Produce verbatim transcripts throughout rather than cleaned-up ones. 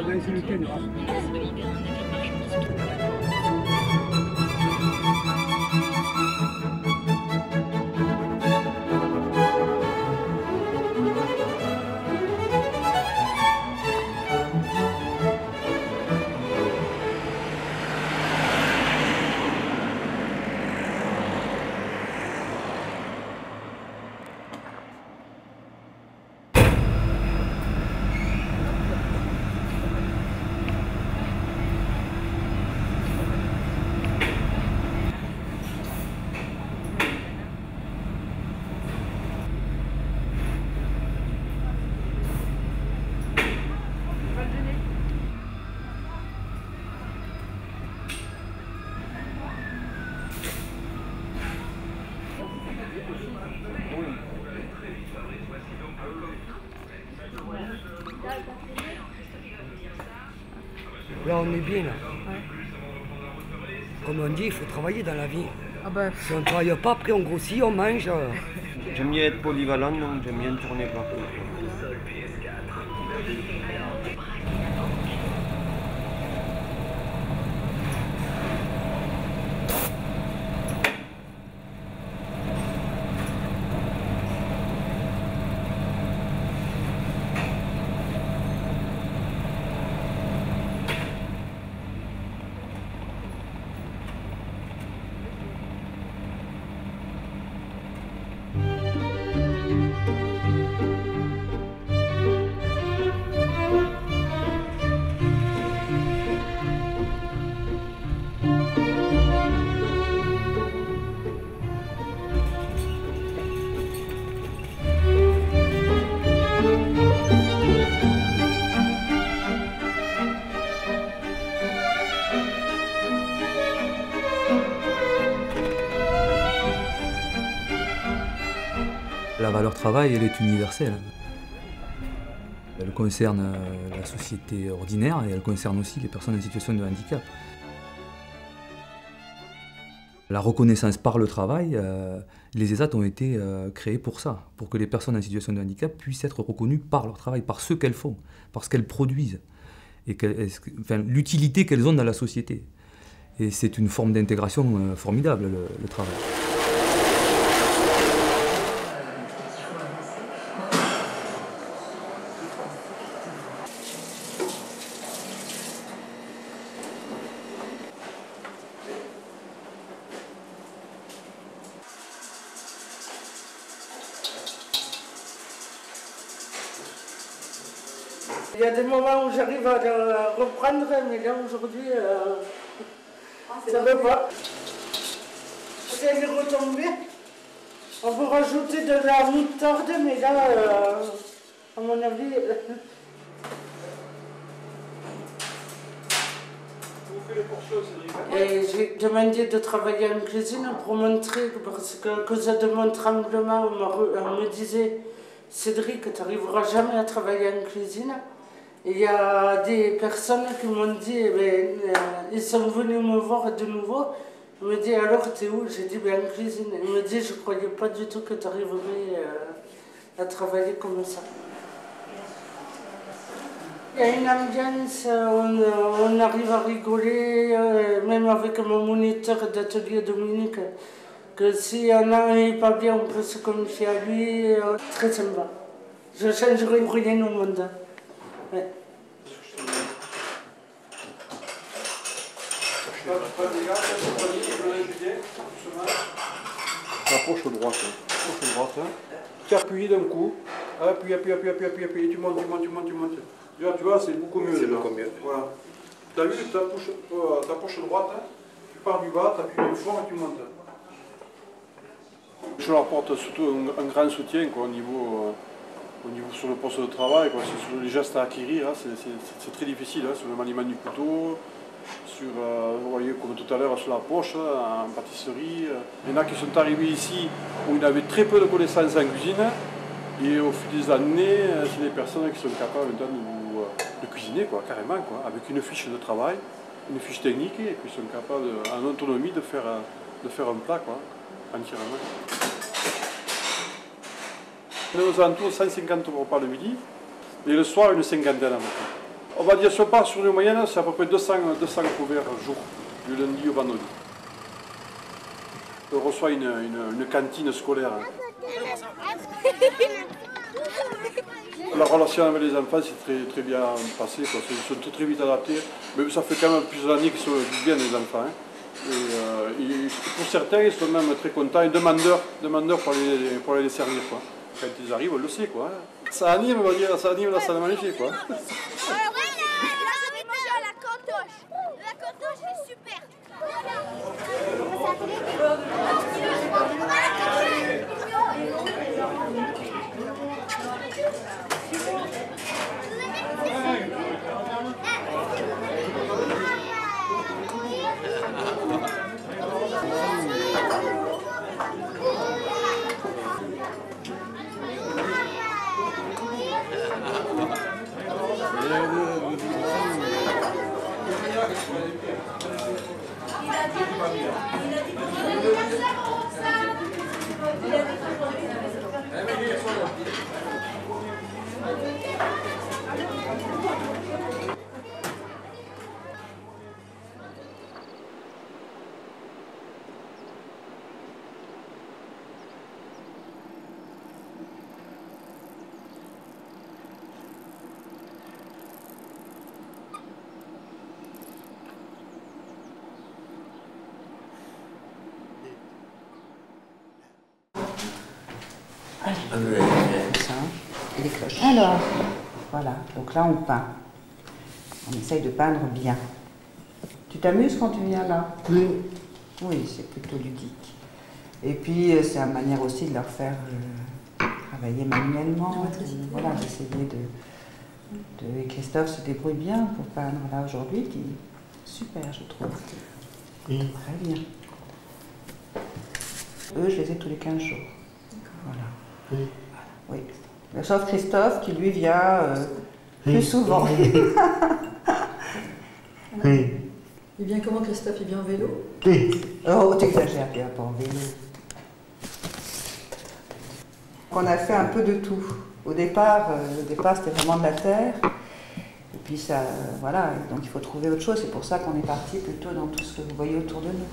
dans ce week-end. Là, on est bien, là. Ouais. Comme on dit, il faut travailler dans la vie. Ah bah. Si on ne travaille pas, après on grossit, on mange. J'aime bien être polyvalent, donc j'aime bien tourner partout. La valeur travail, elle est universelle. Elle concerne la société ordinaire et elle concerne aussi les personnes en situation de handicap. La reconnaissance par le travail, euh, les ESAT ont été euh, créés pour ça, pour que les personnes en situation de handicap puissent être reconnues par leur travail, par ce qu'elles font, par ce qu'elles produisent, et enfin, l'utilité qu'elles ont dans la société. Et c'est une forme d'intégration euh, formidable, le, le travail. Il y a des moments où j'arrive à reprendre, mais là aujourd'hui, euh, ça ne veut pas. Si elle est retombée, on peut rajouter de la moutarde, mais là, euh, à mon avis... Et j'ai demandé de travailler en cuisine pour montrer, parce que à cause de mon tremblement, on me disait « Cédric, tu n'arriveras jamais à travailler en cuisine ». Il y a des personnes qui m'ont dit, eh bien, euh, ils sont venus me voir de nouveau. Ils me disent, alors t'es où? J'ai dit, ben, en cuisine. Ils me disent, je ne croyais pas du tout que tu arriverais euh, à travailler comme ça. Il y a une ambiance, on, on arrive à rigoler, euh, même avec mon moniteur d'atelier Dominique, que si un an n'est pas bien, on peut se confier à lui. Euh, très sympa. Je ne changerai rien au monde. Ouais. Approche droite, approche droite. Tu appuies d'un coup, appuie, appuie, appuie, appuie, appuie, appuie, tu montes, tu montes, tu montes, tu montes. Tu vois, c'est beaucoup mieux. C'est beaucoup mieux. Voilà. Tu as vu, tu approches droite, tu pars du bas, tu appuies du fond et tu montes. Je leur apporte surtout un, un grand soutien quoi, au niveau. Euh, Au niveau sur le poste de travail, sur les gestes à acquérir, hein, c'est très difficile, hein, sur le maniement du couteau, sur, euh, vous voyez comme tout à l'heure sur la poche, en pâtisserie. Il y en a qui sont arrivés ici où ils avaient très peu de connaissances en cuisine et au fil des années, c'est des personnes qui sont capables maintenant de, vous, de cuisiner quoi, carrément, quoi, avec une fiche de travail, une fiche technique et puis ils sont capables en autonomie de faire, de faire un plat quoi, entièrement. On est aux alentours de cent cinquante repas le midi, et le soir une cinquantaine à peu près. On va dire sur part sur une moyenne, c'est à peu près deux cents, deux cents couverts jour, du lundi au vendredi. On reçoit une, une, une cantine scolaire. La relation avec les enfants s'est très, très bien passée, quoi. Ils sont très, très vite adaptés, mais ça fait quand même plusieurs années qu'ils sont bien les enfants. Hein. Et, euh, ils, pour certains, ils sont même très contents et demandeurs, demandeurs pour, les, pour les servir. Quoi. Quand ils arrivent, on le sait. Quoi. Ça anime, on va dire, ça anime la salle à manger. Quoi. La cantoche est super. Et les cloches. Alors, voilà, donc là on peint. On essaye de peindre bien. Tu t'amuses quand tu viens là? Oui. Oui, c'est plutôt ludique. Et puis c'est une manière aussi de leur faire euh, travailler manuellement. Euh, voilà, d'essayer de, de... Et Christophe se débrouille bien pour peindre là aujourd'hui, qui est super je trouve. Oui. Très bien. Eux, je les ai tous les quinze jours. Voilà. Oui. Oui. Sauf Christophe qui lui vient euh, plus oui. souvent. Oui. Il vient comment Christophe? Il vient en vélo? Oui. Oh, t'exagères, il vient pas en vélo. On a fait un peu de tout. Au départ, euh, au départ c'était vraiment de la terre. Et puis ça, euh, voilà, donc il faut trouver autre chose. C'est pour ça qu'on est parti plutôt dans tout ce que vous voyez autour de nous.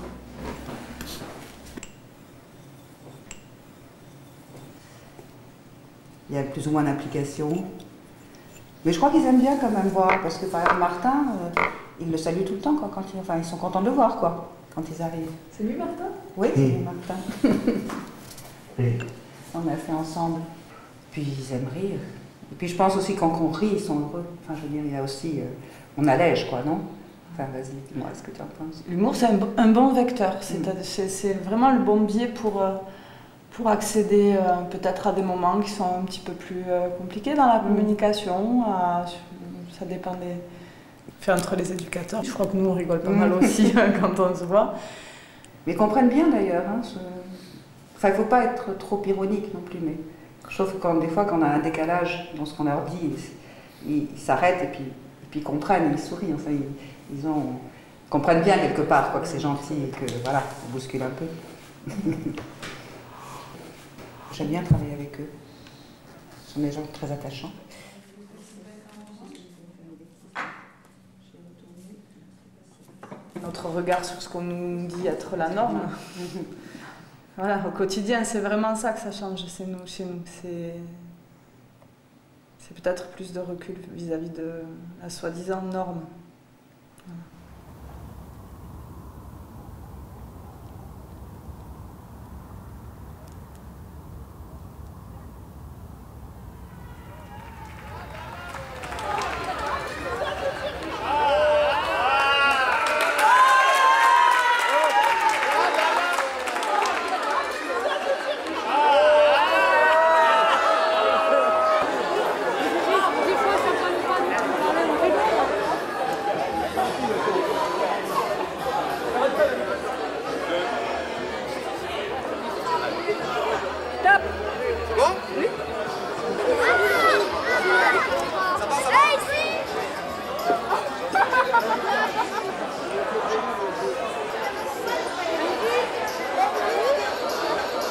Il y a plus ou moins d'implication. Mais je crois qu'ils aiment bien quand même voir, parce que par exemple Martin, euh, il le salue tout le temps, quoi, quand il, enfin ils sont contents de le voir, quoi, quand ils arrivent. C'est lui Martin? Oui, c'est lui Martin. Oui. On a fait ensemble. Puis ils aiment rire. Et puis je pense aussi quand on rit, ils sont heureux. Enfin je veux dire, il y a aussi... Euh, on allège, quoi, non? Enfin vas-y, dis-moi, est-ce que tu en penses? L'humour c'est un, un bon vecteur, c'est mm. vraiment le bon biais pour... Euh, pour accéder euh, peut-être à des moments qui sont un petit peu plus euh, compliqués dans la communication. Euh, ça dépend des... Fait entre les éducateurs. Je crois que nous, on rigole pas mmh. mal aussi quand on se voit. Mais ils comprennent bien d'ailleurs. Hein, ce... Enfin, il ne faut pas être trop ironique non plus. Mais je trouve que quand, des fois, quand on a un décalage dans ce qu'on leur dit, ils s'arrêtent et puis, et puis ils comprennent, ils sourient. Enfin, ils, ils, ont... ils comprennent bien quelque part quoi, que c'est gentil et que voilà, on bouscule un peu. J'aime bien travailler avec eux. Ce sont des gens très attachants. Notre regard sur ce qu'on nous dit être la norme. Voilà, au quotidien, c'est vraiment ça que ça change chez nous. Chez nous. C'est peut-être plus de recul vis-à-vis -vis de la soi-disant norme. Voilà.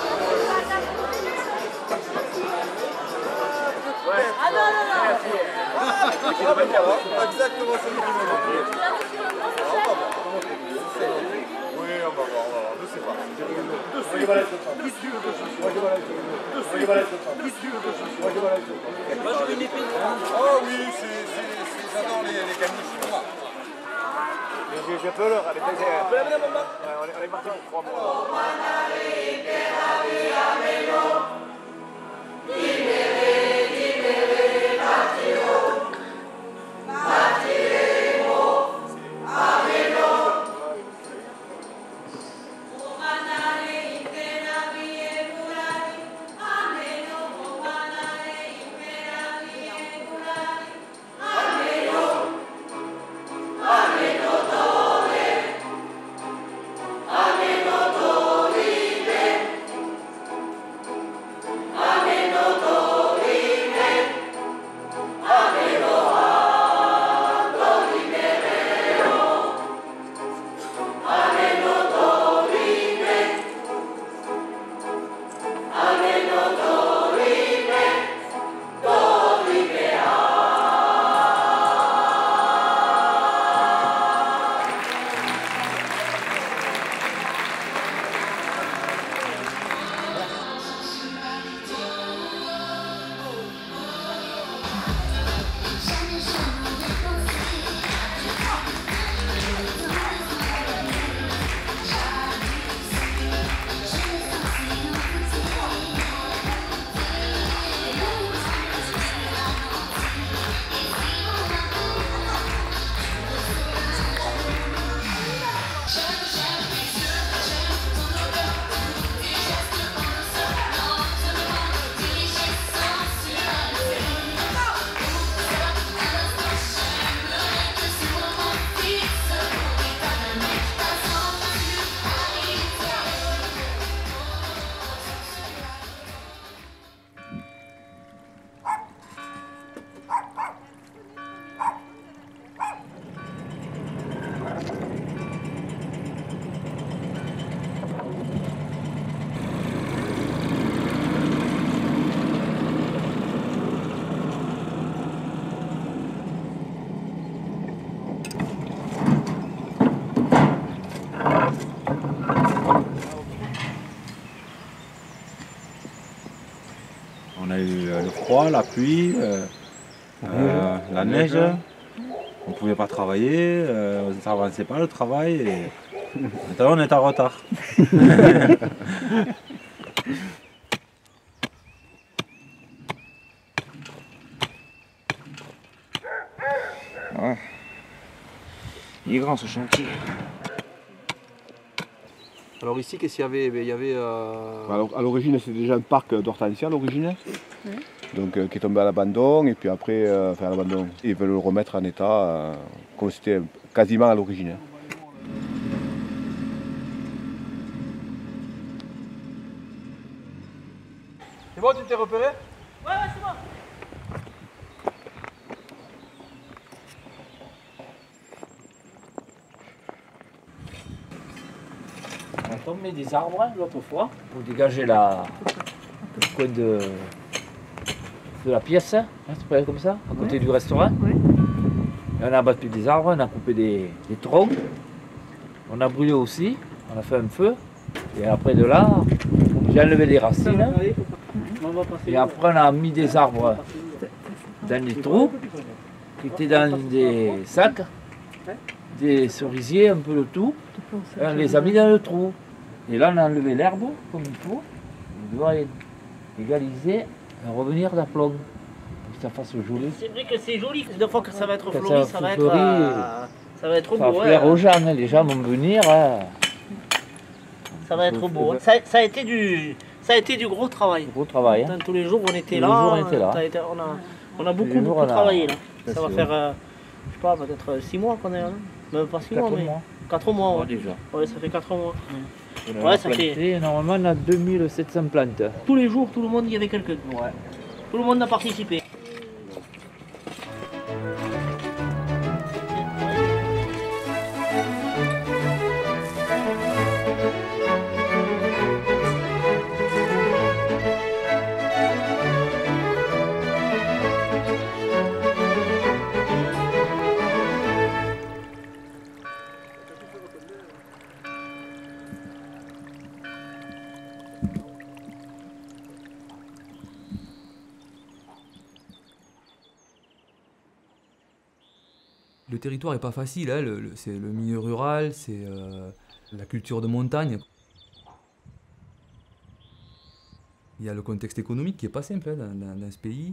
Ah non, non, non. Exactement celui qui me manque. Oui, on va voir, on va voir. Je sais pas. Oh oui, j'adore les caniches. J'ai peur, elle est on est parti pour trois mois. On a eu le froid, la pluie, euh, euh, la neige. On ne pouvait pas travailler, euh, ça n'avançait pas le travail. Et maintenant on est en retard. Ouais. Il est grand ce chantier. Alors ici, qu'est-ce qu'il y avait? Il y avait euh... Alors, à l'origine, c'était déjà un parc d'hortensia à l'origine, oui. Donc euh, qui est tombé à l'abandon, et puis après, euh, enfin à l'abandon, ils veulent le remettre en état euh, comme c'était quasiment à l'origine. C'est bon, tu t'es repéré? Ouais, ouais, c'est bon. On met des arbres l'autre fois pour dégager la, le coin de, de la pièce, hein, c'est pas comme ça, à côté ouais. du restaurant. Ouais. Et on a abattu des arbres, on a coupé des, des troncs, on a brûlé aussi, on a fait un feu. Et après de là, j'ai enlevé les racines. Hein, et après on a mis des arbres dans des trous qui étaient dans des sacs, des cerisiers, un peu de tout. Et on les a mis dans le trou. Et là, on a enlevé l'herbe comme il faut. On doit égaliser et revenir d'aplomb. Pour que ça fasse joli. C'est vrai que c'est joli. Une fois que ça va être Que fleuri, ça ça, va être, fleuri, euh, ça va être Ça va beau. plaire hein. aux gens, hein. Les gens vont venir. Hein. Ça va être beau. hein. Ça, ça, a été du, ça a été du gros travail. Gros travail. Hein. Tous les jours, on était Tous là. les jours, on était là. Ça a été- on, a, on a Tous les beaucoup, jours, beaucoup on a- travaillé là. Ça, Ça va c'est faire, vrai. euh, je sais pas, peut-être six mois qu'on est là. Même pas six Quatre mois, mais mois. quatre mois. Ouais. Ouais, déjà. Ouais, ça fait quatre mois. On a Ouais, ça planté, fait. Normalement, on a deux mille sept cents plantes. Tous les jours, tout le monde y avait quelqu'un. Ouais. Tout le monde a participé. Le territoire n'est pas facile, hein, le, le, c'est le milieu rural, c'est euh, la culture de montagne. Il y a le contexte économique qui n'est pas simple hein, dans, dans, dans ce pays.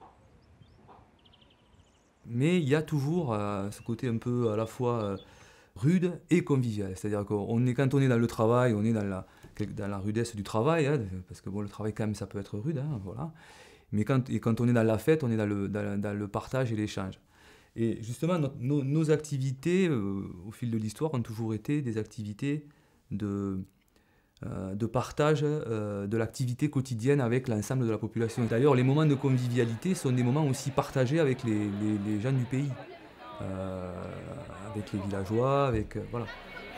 Mais il y a toujours euh, ce côté un peu à la fois euh, rude et convivial. C'est-à-dire qu'on est, quand on est dans le travail, on est dans la, dans la rudesse du travail, hein, parce que bon, le travail quand même ça peut être rude, hein, voilà. Mais quand, et quand on est dans la fête, on est dans le, dans, dans le partage et l'échange. Et justement, no, nos, nos activités, euh, au fil de l'histoire, ont toujours été des activités de, euh, de partage euh, de l'activité quotidienne avec l'ensemble de la population. D'ailleurs, les moments de convivialité sont des moments aussi partagés avec les, les, les gens du pays, euh, avec les villageois, avec... Euh, voilà.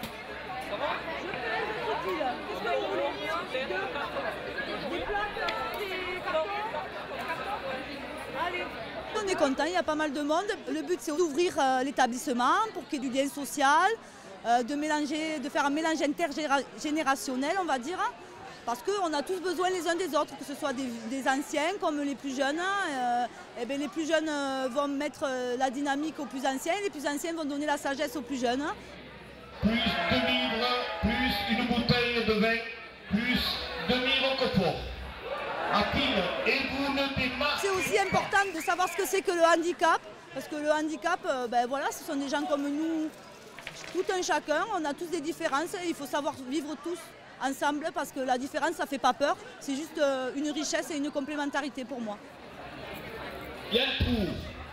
On est content, il y a pas mal de monde. Le but c'est d'ouvrir euh, l'établissement pour qu'il y ait du lien social, euh, de, mélanger, de faire un mélange intergénérationnel, on va dire, parce qu'on a tous besoin les uns des autres, que ce soit des, des anciens comme les plus jeunes. Euh, et bien les plus jeunes euh, vont mettre euh, la dynamique aux plus anciens, et les plus anciens vont donner la sagesse aux plus jeunes. Plus deux livres, plus une bouteille de vin, plus demi roquefort. C'est aussi important de savoir ce que c'est que le handicap, parce que le handicap, euh, ben voilà, ce sont des gens comme nous, tout un chacun, on a tous des différences et il faut savoir vivre tous ensemble parce que la différence ça fait pas peur, c'est juste euh, une richesse et une complémentarité pour moi. Il y a un trou,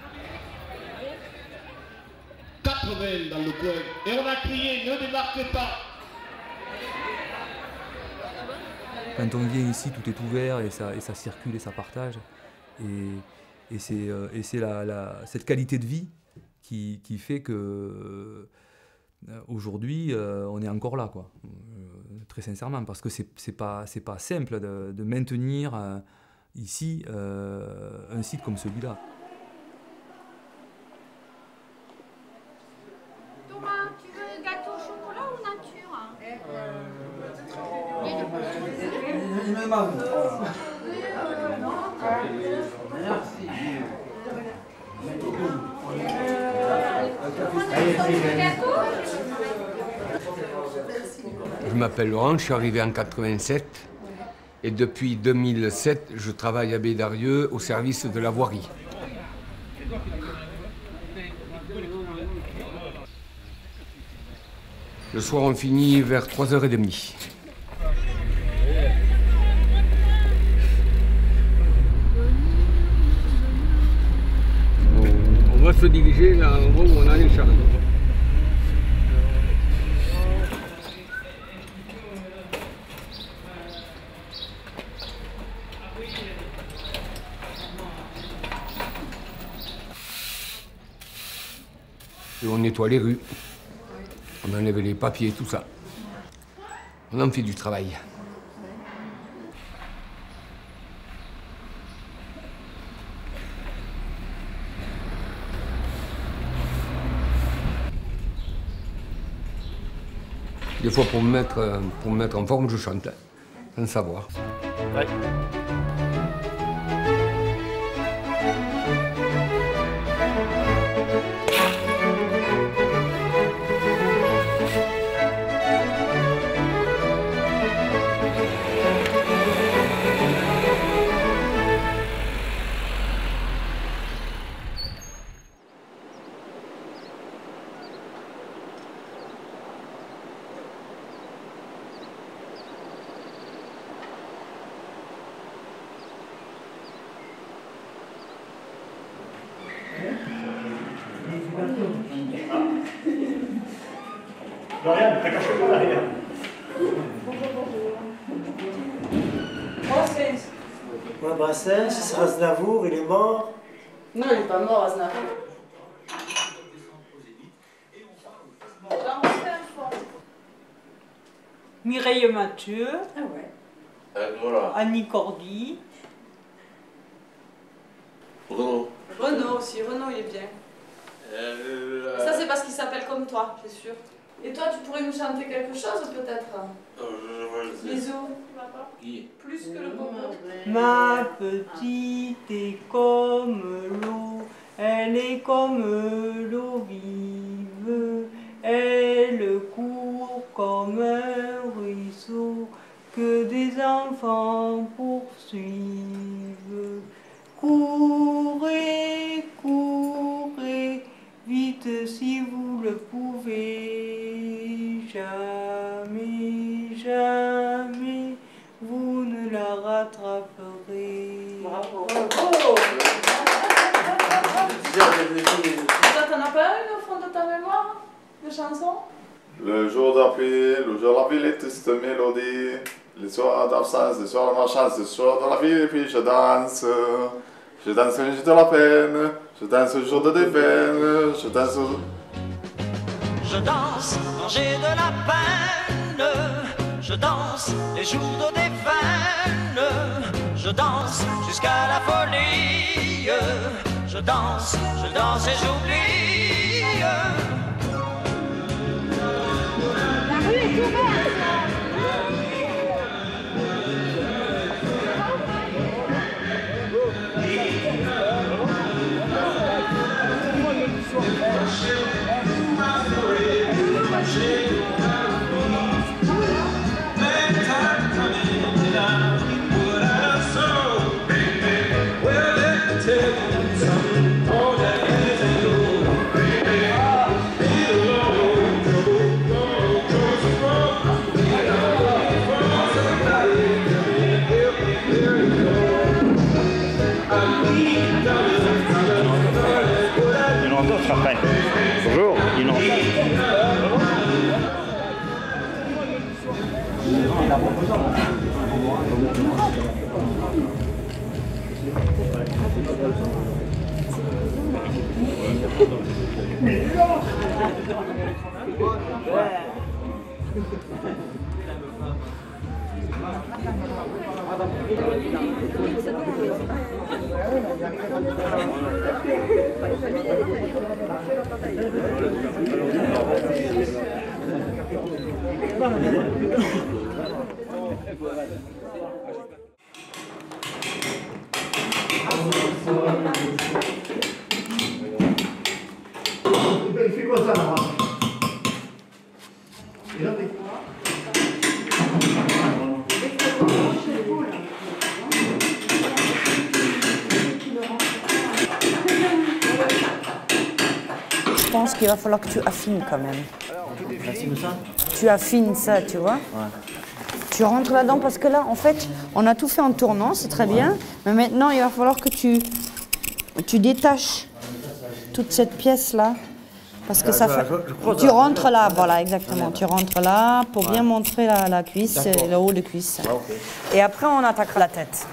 quatre-vingts dans le coin et on a crié ne démarquez pas. Quand on vient ici, tout est ouvert et ça, et ça circule et ça partage. Et, et c'est euh, la, la, cette qualité de vie qui, qui fait que euh, aujourd'hui, euh, on est encore là, quoi. Euh, très sincèrement, parce que c'est c'est pas, c'est pas simple de, de maintenir euh, ici euh, un site comme celui-là. Thomas, tu veux gâteau au chocolat ou nature hein euh, Il me manque. Merci. Je m'appelle Laurent, je suis arrivé en quatre-vingt-sept et depuis deux mille sept, je travaille à Bédarieux au service de la voirie. Le soir, on finit vers trois heures trente. On va se diriger là en haut où on a les charges. Et on nettoie les rues, on enlève les papiers, tout ça. On en fait du travail. Des fois, pour me mettre, pour me mettre en forme, je chante, sans savoir. Ouais. Lauriane, t'as caché pas derrière. Brassens. Ouais, Brassens, c'est Aznavour, il est mort. Non, il n'est pas mort, Aznavour. Mireille Mathieu. Ah ouais. Euh, voilà. Annie Cordy. Renaud. Renaud aussi, Renaud il est bien. Euh, Ça c'est parce qu'il s'appelle comme toi, c'est sûr. Et toi tu pourrais nous chanter quelque chose peut-être euh, Bisous. Qui? Plus que le bonbon. Ma petite est comme l'eau, elle est comme l'eau vive. comme un ruisseau que des enfants poursuivent. Courez, courez, vite si vous le pouvez. Jamais, jamais, vous ne la rattraperez. Bravo. Bravo. Ça, t'en as pas une au fond de ta mémoire de chanson? Le jour d'après, le jour de la ville est triste mélodie. Les soirs d'absence, les soirs de ma chance, les soirs de la vie, et puis je danse. Je danse le jour de la peine, je danse le jour de des peines, je danse. Je danse quand j'ai de la peine, je danse les jours de des veines, je danse jusqu'à la folie, je danse, je danse et j'oublie. La rue est ouverte. Bonjour, il en Il fait quoi ça, là? Je pense qu'il va falloir que tu affines quand même. Tu affines ça, tu vois. Ouais. Tu rentres là-dedans parce que là, en fait, on a tout fait en tournant, c'est très bien. Mais maintenant, il va falloir que tu, tu détaches toute cette pièce-là. Parce que ça fait... Tu rentres là, voilà, exactement. Tu rentres là pour bien montrer la, la cuisse, le haut de cuisse. Et après, on attaquera la tête.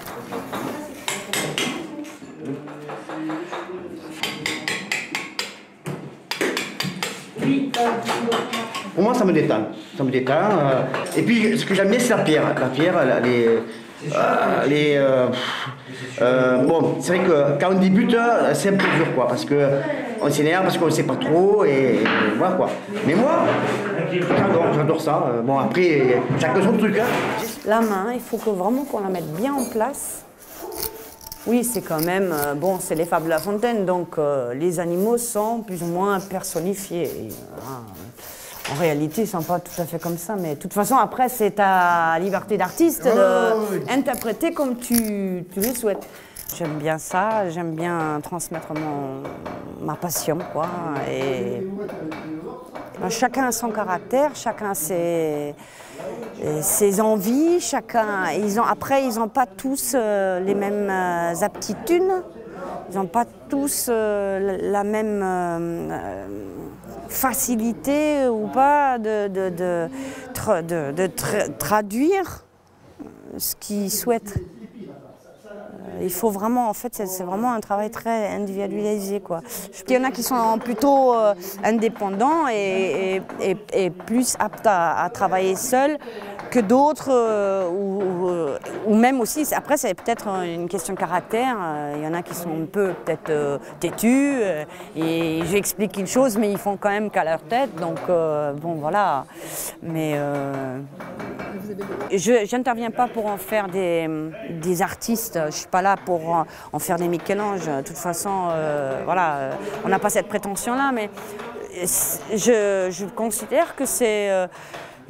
Pour moi, ça me détend. Ça me détend. Euh, et puis, ce que j'aime bien, c'est la pierre. La pierre, la- les. euh, les euh, euh, bon, c'est vrai que quand on débute, euh, c'est un peu dur, quoi, parce qu'on s'énerve, parce qu'on ne sait pas trop, et, et voilà, quoi. Mais moi, j'adore, j'adore ça. Euh, Bon, après, chacun son truc, hein. La main, il faut que vraiment qu'on la mette bien en place. Oui, c'est quand même, euh, bon, c'est les fables de La Fontaine, donc euh, les animaux sont plus ou moins personnifiés. Et, euh, en réalité, ils ne sont pas tout à fait comme ça, mais de toute façon, après, c'est ta liberté d'artiste d'interpréter comme tu, tu le souhaites. J'aime bien ça, j'aime bien transmettre mon, ma passion, quoi. Et, ben, chacun a son caractère, chacun a ses, ses envies, chacun. Ils ont, après, ils n'ont pas tous euh, les mêmes euh, aptitudes, ils n'ont pas tous euh, la même euh, facilité ou pas de, de, de, tra de, de tra traduire ce qu'ils souhaitent. Il faut vraiment, en fait, c'est vraiment un travail très individualisé, quoi. Il y en a qui sont plutôt euh, indépendants et, et, et, et plus aptes à, à travailler seuls que d'autres, euh, ou, ou, ou même aussi, après c'est peut-être une question de caractère, il y en a qui sont un peu peut-être euh, têtus, euh, et j'explique une chose mais ils font quand même qu'à leur tête, donc euh, bon voilà, mais euh, je n'interviens pas pour en faire des, des artistes, je ne suis pas là pour en faire des Michel-Ange, de toute façon, euh, voilà, on n'a pas cette prétention-là, mais je, je considère que c'est... Euh,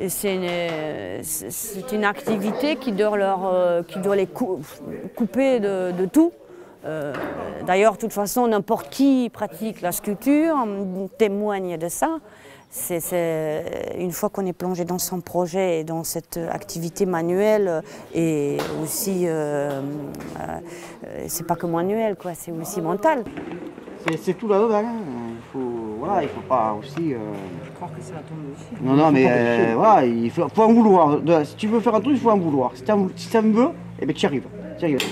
c'est une, c'est une activité qui doit, leur, qui doit les couper de, de tout. Euh, D'ailleurs, de toute façon, n'importe qui pratique la sculpture témoigne de ça. C'est, c'est, une fois qu'on est plongé dans son projet et dans cette activité manuelle, et aussi, euh, euh, c'est pas que manuel, quoi, c'est aussi mental. C'est tout là-dedans, hein. Il faut, voilà, il faut pas aussi... Euh... Je crois que ça va tomber aussi. Non, non, mais euh, voilà, il faut, faut en vouloir. Si tu veux faire un truc, il faut en vouloir. Si tu si en veux, eh ben, tu y arrives. Tu y arrives.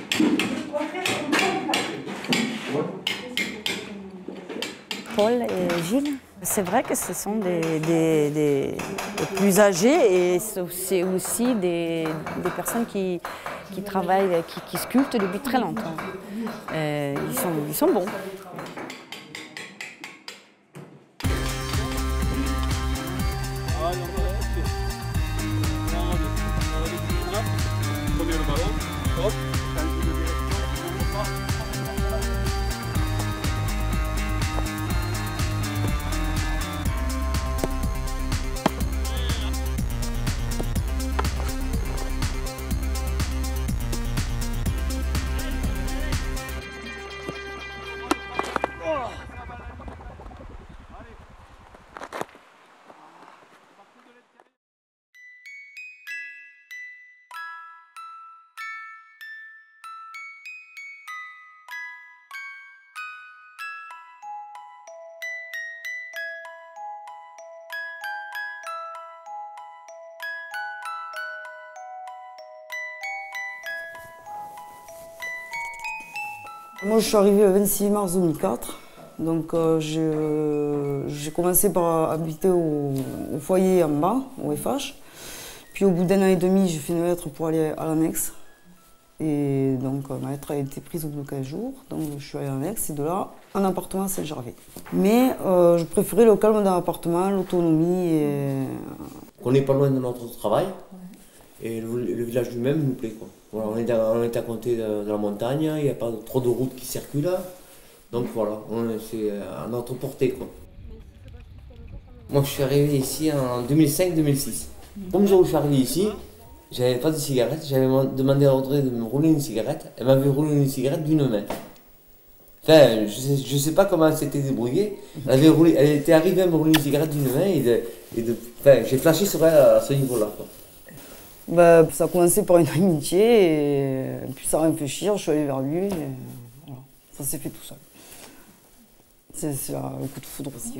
Paul et Gilles, c'est vrai que ce sont des, des, des, des plus âgés et c'est aussi des, des personnes qui, qui travaillent, qui, qui sculptent depuis très longtemps. Et ils sont, ils sont bons. Moi, je suis arrivée le vingt-six mars deux mille quatre. Donc, euh, j'ai commencé par habiter au, au foyer en bas, au F H. Puis, au bout d'un an et demi, j'ai fait une lettre pour aller à l'annexe. Et donc, ma lettre a été prise au bout de quinze jours. Donc, je suis allée à l'annexe et de là, un appartement à Saint-Gervais. Mais euh, je préférais le calme d'un appartement, l'autonomie et... On n'est pas loin de notre travail. Et le, le village lui-même nous plaît, quoi. Voilà, on, est à, on est à côté de, de la montagne, il n'y a pas trop de routes qui circulent. Donc voilà, c'est à notre portée, quoi. Moi je suis arrivé ici en deux mille cinq deux mille six. Comme jour où je suis arrivé ici, j'avais pas de cigarette, j'avais demandé à Audrey de me rouler une cigarette. Elle m'avait roulé une cigarette d'une main. Enfin, je sais, je sais pas comment elle s'était débrouillée. Elle, avait roulé, elle était arrivée à me rouler une cigarette d'une main et, de, et de, enfin, j'ai flashé sur elle à ce niveau-là, quoi. Bah, ça a commencé par une amitié, et puis sans réfléchir, je suis allée vers lui, et voilà. Ça s'est fait tout seul. C'est un coup de foudre aussi.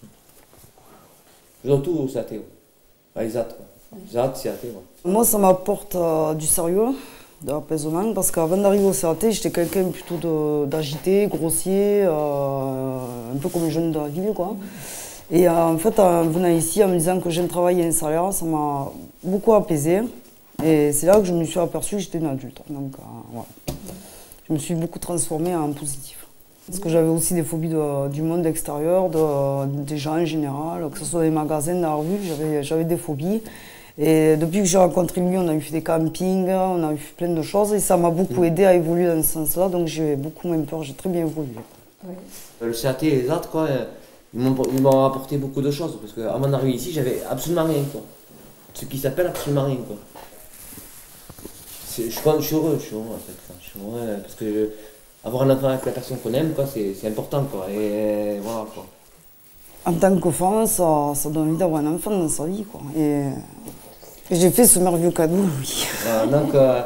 Surtout, c'est athée. Les athées, les athées, c'est athée. Moi, ça m'apporte euh, du sérieux, de l'apaisement, parce qu'avant d'arriver au C A T, j'étais quelqu'un plutôt d'agité, grossier, euh, un peu comme les jeunes de la ville, quoi. Et euh, en fait, en venant ici, en me disant que j'ai un travail et un salaire, ça m'a beaucoup apaisé. Et c'est là que je me suis aperçue que j'étais une adulte. Donc, euh, voilà. Je me suis beaucoup transformée en positif. Parce que j'avais aussi des phobies de, du monde extérieur, de, des gens en général, que ce soit des magasins, dans la rue, j'avais des phobies. Et depuis que j'ai rencontré lui, on a eu fait des campings, on a eu fait plein de choses. Et ça m'a beaucoup aidé à évoluer dans ce sens-là. Donc j'ai beaucoup moins peur, j'ai très bien évolué. Oui. Le C A T et les autres, quoi. Ils m'ont apporté beaucoup de choses, parce qu'avant d'arriver ici, j'avais absolument rien, quoi. Ce qui s'appelle absolument rien, quoi. Je, je suis heureux, je suis heureux, en fait. Je suis heureux, parce que je, avoir un enfant avec la personne qu'on aime, quoi, c'est important, quoi. Et voilà, quoi. En tant qu'enfant, ça, ça donne envie d'avoir un enfant dans sa vie, quoi. Et, et j'ai fait ce merveilleux cadeau, oui. Voilà, donc... Euh,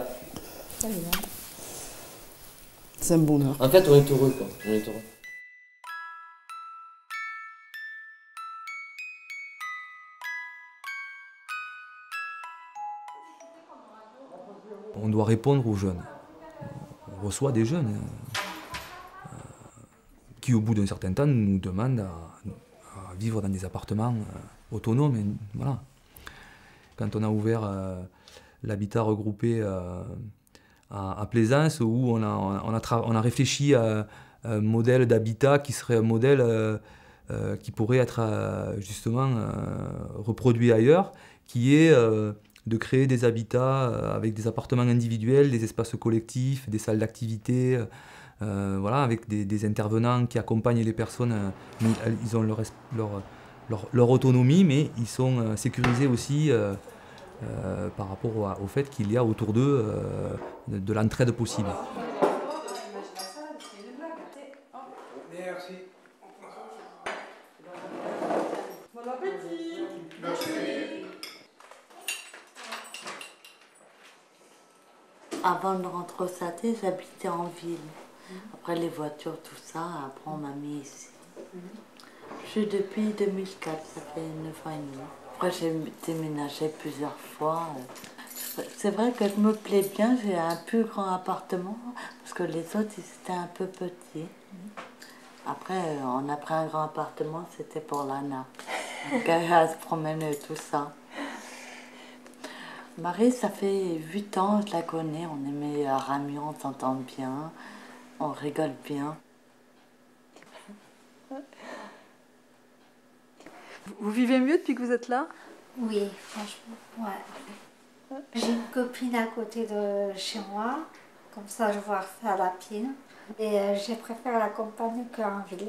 c'est un bonheur. En fait, on est heureux, quoi. On est heureux. On doit répondre aux jeunes. On reçoit des jeunes euh, qui, au bout d'un certain temps, nous demandent à, à vivre dans des appartements euh, autonomes. Et, voilà. Quand on a ouvert euh, l'habitat regroupé euh, à, à Plaisance, où on a, on a, on a réfléchi à un modèle d'habitat qui serait un modèle euh, euh, qui pourrait être euh, justement euh, reproduit ailleurs, qui est... Euh, de créer des habitats avec des appartements individuels, des espaces collectifs, des salles d'activité, euh, voilà, avec des, des intervenants qui accompagnent les personnes. Ils ont leur, leur, leur, leur autonomie, mais ils sont euh, sécurisés aussi euh, euh, par rapport au, au fait qu'il y a autour d'eux euh, de, de l'entraide possible. Merci. Bon appétit. Merci. Avant de rentrer au Saté, j'habitais en ville. Après les voitures, tout ça, après on m'a mis ici. Je suis depuis deux mille quatre, ça fait neuf ans et demi. Après j'ai déménagé plusieurs fois. C'est vrai que je me plais bien, j'ai un plus grand appartement, parce que les autres ils étaient un peu petits. Après, on a pris un grand appartement, c'était pour Lana. Elle se promenait et tout ça. Marie, ça fait huit ans, je la connais, on est meilleurs amis, on s'entend bien, on rigole bien. Vous vivez mieux depuis que vous êtes là? Oui, franchement, ouais. J'ai une copine à côté de chez moi, comme ça je vois faire la pile. Et euh, je préfère la campagne qu'en ville.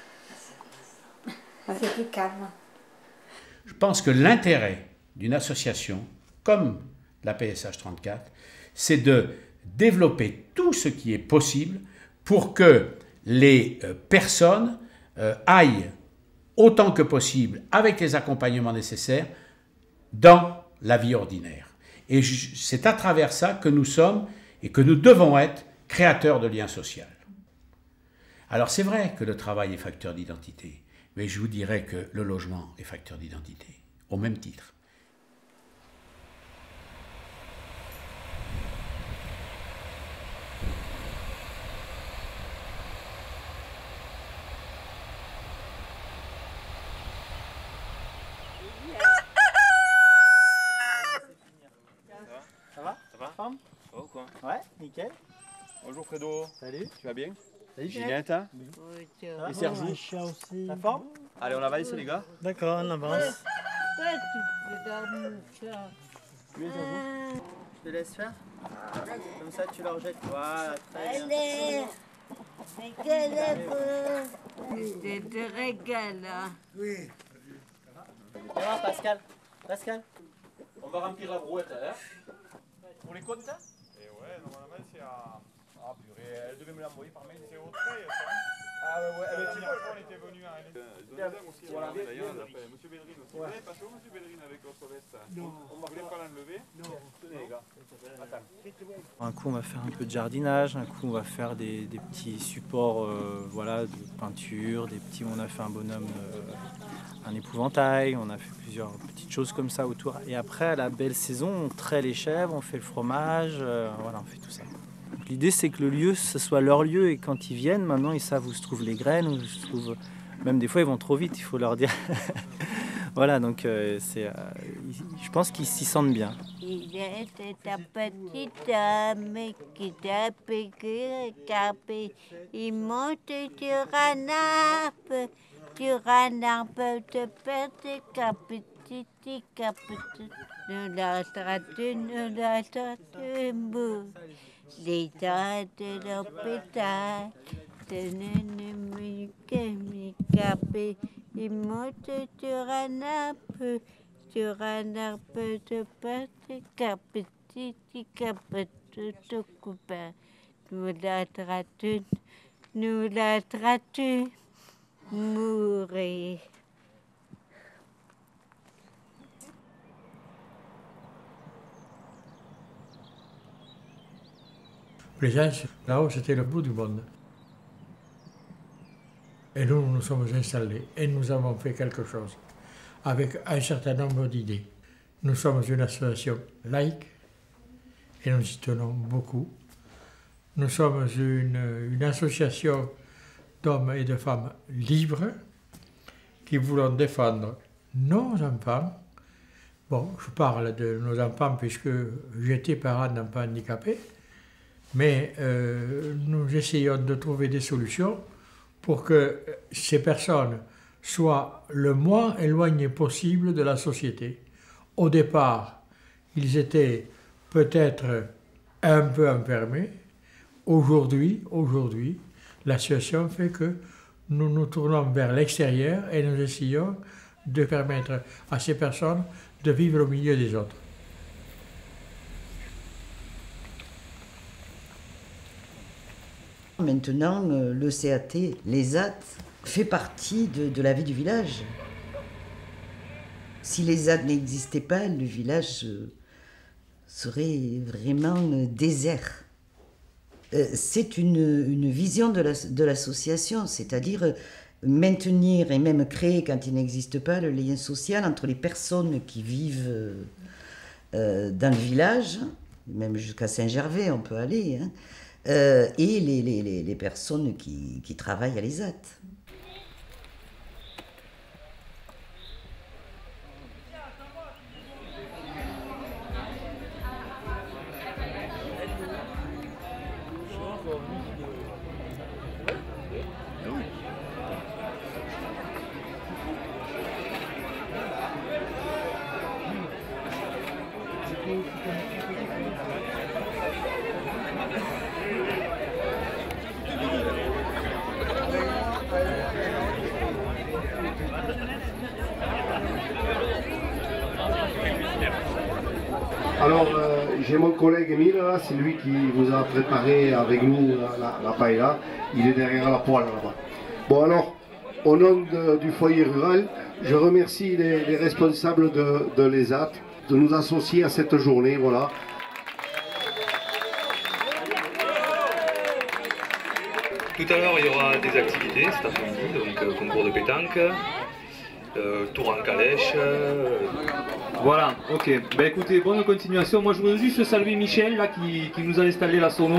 C'est plus calme. Je pense que l'intérêt d'une association comme la P S H trente-quatre, c'est de développer tout ce qui est possible pour que les euh, personnes euh, aillent autant que possible, avec les accompagnements nécessaires, dans la vie ordinaire. Et c'est à travers ça que nous sommes et que nous devons être créateurs de liens sociaux. Alors c'est vrai que le travail est facteur d'identité, mais je vous dirais que le logement est facteur d'identité, au même titre. Ça va? Ça va? Ça va ou quoi? Ouais, nickel. Bonjour Fredo. Salut. Tu vas bien? Salut Ginette. Hein? Oui, tu vas. Et Sergi. Un chat aussi. La forme? Allez, on avance les gars. D'accord, on avance. Oui, je te laisse faire. Comme ça, tu la rejettes. Voilà, très bien. Allez, je te régale. Oui. Viens voir Pascal. Pascal. On va remplir la brouette, hein? Pour les comptes? Et ouais, normalement c'est à... Ah purée, elle devait me l'envoyer par mail, c'est au trait, ça. Ah ouais, ouais, la dernière fois on était venu à... Ils aussi, voilà, d'ailleurs, on appelle Monsieur Bellerine aussi. Vous n'avez pas chaud, Monsieur Bellerine, avec votre veste? Non. On ne voulait pas l'enlever? Non. Tenez les gars, attends. Un coup on va faire un peu de jardinage, un coup on va faire des, des petits supports euh, voilà, de peinture, des petits, on a fait un bonhomme, euh, un épouvantail, on a fait plusieurs petites choses comme ça autour. Et après à la belle saison, on traite les chèvres, on fait le fromage, euh, voilà, on fait tout ça. L'idée c'est que le lieu, ce soit leur lieu et quand ils viennent, maintenant ils savent où se trouvent les graines, où se trouvent... Même des fois ils vont trop vite, il faut leur dire. Voilà, donc euh, c'est, euh, je pense qu'ils s'y sentent bien. Il était ta petite âme qui t'a piqué, capé. Il monte sur un arbre, sur un arbre te perdre, capiti, capiti. Nous l'attrape, nous l'attrape, les dents de l'hôpital, de capé. Il monte sur un arbre, sur un arbre de pâte, capiti, capiti, tout coupé. Nous l'attrape, nous l'attrape, mourir. Plaisance, là-haut, c'était le bout du monde. Et nous, nous sommes installés et nous avons fait quelque chose avec un certain nombre d'idées. Nous sommes une association laïque et nous y tenons beaucoup. Nous sommes une, une association d'hommes et de femmes libres qui voulons défendre nos enfants. Bon, je parle de nos enfants puisque j'étais parent d'enfants handicapés, mais euh, nous essayons de trouver des solutions pour que ces personnes soient le moins éloignées possible de la société. Au départ, ils étaient peut-être un peu enfermés. Aujourd'hui, aujourd'hui, la situation fait que nous nous tournons vers l'extérieur et nous essayons de permettre à ces personnes de vivre au milieu des autres. Maintenant, le C A T, l'E S A T, fait partie de, de la vie du village. Si l'E S A T n'existait pas, le village serait vraiment désert. C'est une, une vision de l'association, c'est-à-dire maintenir et même créer, quand il n'existe pas, le lien social entre les personnes qui vivent dans le village, même jusqu'à Saint-Gervais on peut aller, hein, euh, et les, les, les personnes qui, qui travaillent à l'E S A T. Alors, euh, j'ai mon collègue Emile, là, c'est lui qui vous a préparé avec nous la, la, la paella. Il est derrière la poêle là-bas. Bon alors, au nom de, du foyer rural, je remercie les, les responsables de, de l'E S A T de nous associer à cette journée, voilà. Tout à l'heure, il y aura des activités cet après-midi, donc euh, concours de pétanque, euh, tour en calèche. Euh... Voilà, ok. Ben écoutez, bonne continuation. Moi, je voudrais juste saluer Michel, là, qui, qui nous a installé la sono.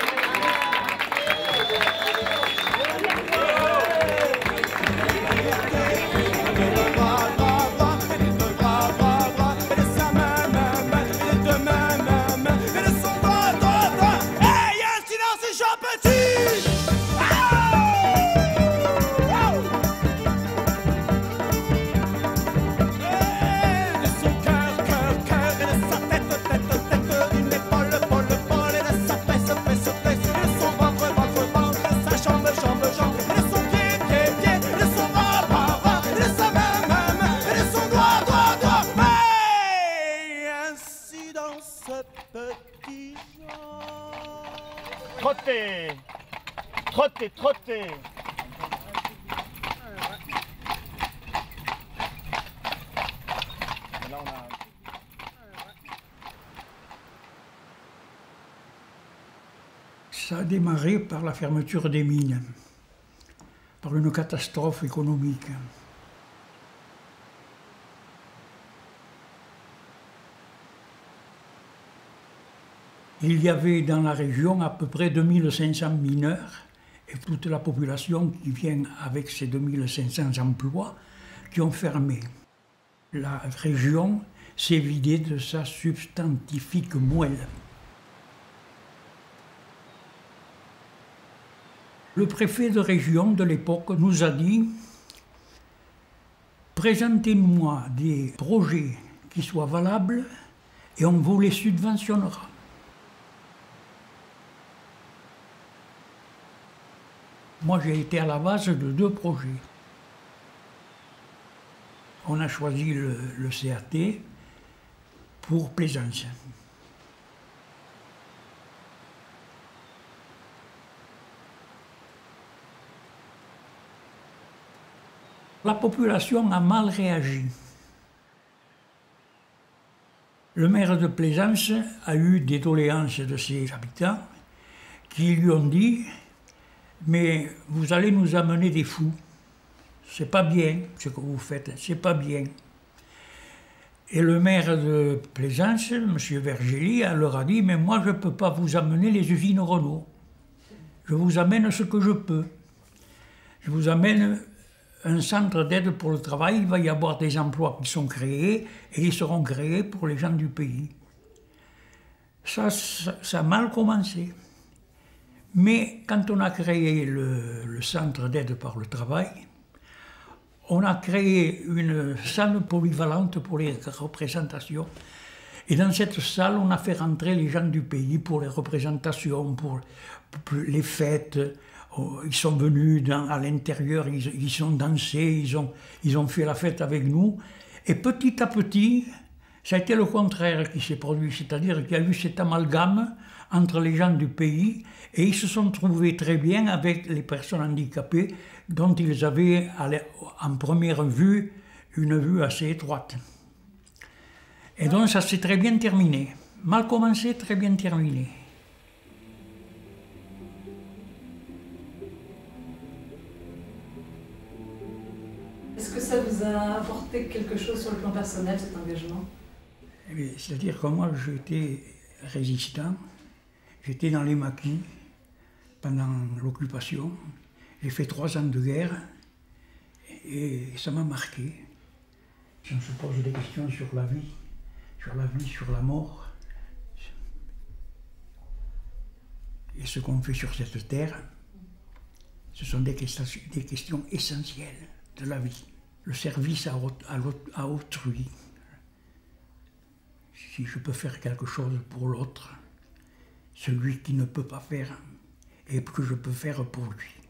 Trottez, trottez, trottez. Là, on a... Ça a démarré par la fermeture des mines, par une catastrophe économique. Il y avait dans la région à peu près deux mille cinq cents mineurs et toute la population qui vient avec ces deux mille cinq cents emplois qui ont fermé. La région s'est vidée de sa substantifique moelle. Le préfet de région de l'époque nous a dit « Présentez-moi des projets qui soient valables et on vous les subventionnera ». Moi, j'ai été à la base de deux projets. On a choisi le, le C A T pour Plaisance. La population a mal réagi. Le maire de Plaisance a eu des doléances de ses habitants qui lui ont dit « Mais vous allez nous amener des fous. C'est pas bien ce que vous faites, c'est pas bien. » Et le maire de Plaisance, M. Vergely, leur a dit « Mais moi je ne peux pas vous amener les usines Renault. Je vous amène ce que je peux. Je vous amène un centre d'aide pour le travail, il va y avoir des emplois qui sont créés et ils seront créés pour les gens du pays. » Ça, ça, ça a mal commencé. Mais quand on a créé le, le centre d'aide par le travail, on a créé une salle polyvalente pour les représentations. Et dans cette salle, on a fait rentrer les gens du pays pour les représentations, pour, pour les fêtes. oh, ils sont venus dans, à l'intérieur, ils, ils ont dansé, ils ont, ils ont fait la fête avec nous. Et petit à petit, ça a été le contraire qui s'est produit, c'est-à-dire qu'il y a eu cet amalgame entre les gens du pays et ils se sont trouvés très bien avec les personnes handicapées dont ils avaient en première vue une vue assez étroite. Et donc ça s'est très bien terminé. Mal commencé, très bien terminé. Est-ce que ça vous a apporté quelque chose sur le plan personnel, cet engagement? C'est-à-dire que moi, j'étais résistant, j'étais dans les maquis pendant l'occupation, j'ai fait trois ans de guerre et ça m'a marqué. On se pose des questions sur la vie, sur la vie, sur la mort. Et ce qu'on fait sur cette terre, ce sont des questions, des questions essentielles de la vie. Le service à, à, à autrui. Si je peux faire quelque chose pour l'autre, celui qui ne peut pas faire, et que je peux faire pour lui.